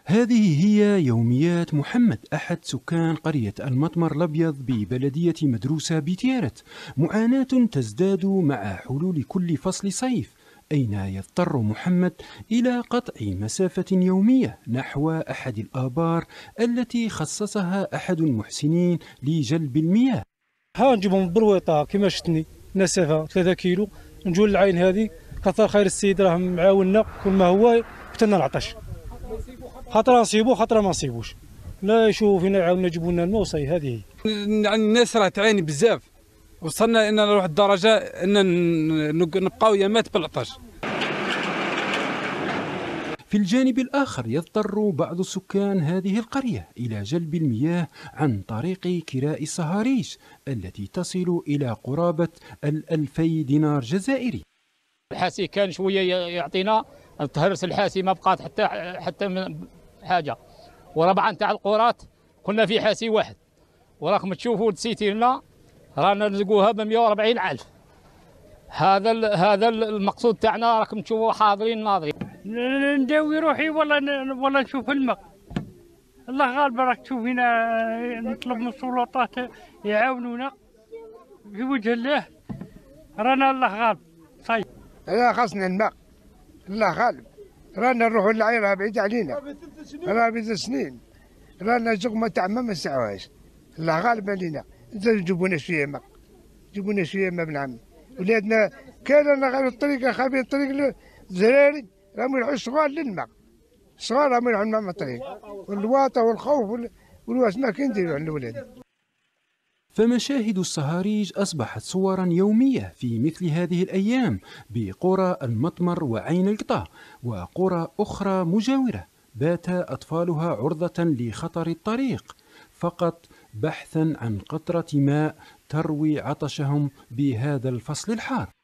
هذه هي يوميات محمد، أحد سكان قرية المطمر الأبيض ببلدية مدروسة بتيارت. معاناة تزداد مع حلول كل فصل صيف، أين يضطر محمد إلى قطع مسافة يومية نحو أحد الآبار التي خصصها أحد المحسنين لجلب المياه. ها نجيبهم من برويطة كما شفتني، مسافة 3 كيلو، نجوا للعين هذه. كثر خير السيد راه معاوننا كل ما هو قتلنا العطش، خاطر نصيبو خاطر ما نصيبوش، لا يشوفوا فينا يعاوننا يجيبوا لنا الماء وصاي. هذه الناس راه تعاني بزاف، وصلنا ان لواحد الدرجه ان نبقاو يامات بالعطش. في الجانب الآخر يضطر بعض سكان هذه القرية إلى جلب المياه عن طريق كراء الصهاريج التي تصل إلى قرابة 2000 دينار جزائري. الحاسي كان شويه يعطينا، تهرس الحاسي ما بقات حتى من حاجه. وربعا تاع القرات كنا في حاسي واحد، وراكم تشوفوا تسيتيرنا رانا نلقوها ب 140,000. هذا المقصود تاعنا، راكم تشوفوا حاضرين ناظرين. نداوي روحي ولا نشوف الماء. الله غالب، راك تشوفينا نطلب من السلطات يعاونونا في وجه الله، رانا الله غالب. صاي لا خاصنا الماء، الله غالب. رانا نروحوا للعين راه بعيد علينا، راه بيد سنين رانا زقمة تاع ما نسعوهاش. الله غالب علينا. جيبوا لنا شويه ماء، جيبوا لنا شويه ماء بن عمي. ولادنا كان رانا غير الطريق، خابين الطريق الزراري راهم يروحوا الصغار للماء، الصغار راهم يروحوا للماء الطريق، واللواطه والخوف والواس ما كاين نديروا عند الولاد. فمشاهد الصهاريج أصبحت صورا يومية في مثل هذه الأيام بقرى المطمر وعين القطا وقرى أخرى مجاورة بات أطفالها عرضة لخطر الطريق فقط بحثا عن قطرة ماء تروي عطشهم بهذا الفصل الحار.